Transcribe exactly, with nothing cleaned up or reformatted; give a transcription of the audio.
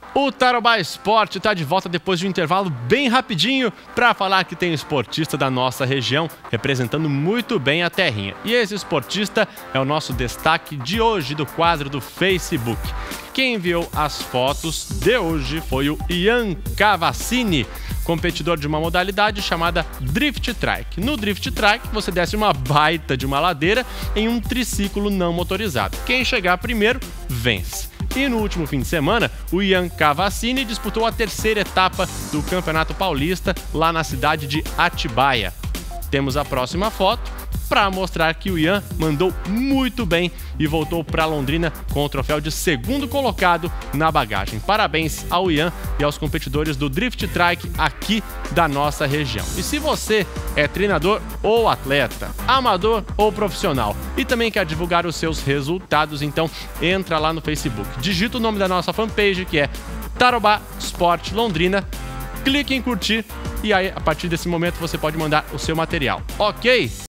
O Tarobá Esporte está de volta depois de um intervalo bem rapidinho para falar que tem um esportista da nossa região representando muito bem a terrinha. E esse esportista é o nosso destaque de hoje do quadro do Facebook. Quem enviou as fotos de hoje foi o Ian Cavassini, competidor de uma modalidade chamada Drift Trike. No Drift Trike, você desce uma baita de uma ladeira em um triciclo não motorizado. Quem chegar primeiro, vence. E no último fim de semana, o Ian Cavassini disputou a terceira etapa do Campeonato Paulista lá na cidade de Atibaia. Temos a próxima foto para mostrar que o Ian mandou muito bem e voltou para Londrina com o troféu de segundo colocado na bagagem. Parabéns ao Ian e aos competidores do Drift Trike aqui da nossa região. E se você é treinador ou atleta, amador ou profissional e também quer divulgar os seus resultados, então entra lá no Facebook, digita o nome da nossa fanpage, que é Tarobá Esporte Londrina, clique em curtir e aí a partir desse momento você pode mandar o seu material, ok?